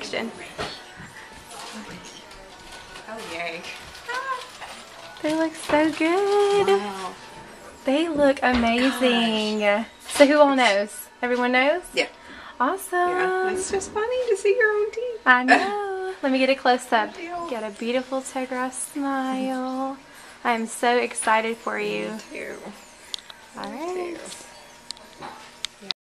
section. Oh, yay. They look so good. Wow. They look amazing. Gosh. So who all knows? Everyone knows? Yeah. Awesome. Yeah, it's just funny to see your own teeth. I know. Let me get a close-up. Good deal. Got a beautiful Togrye smile. I'm so excited for you. Me too. All right.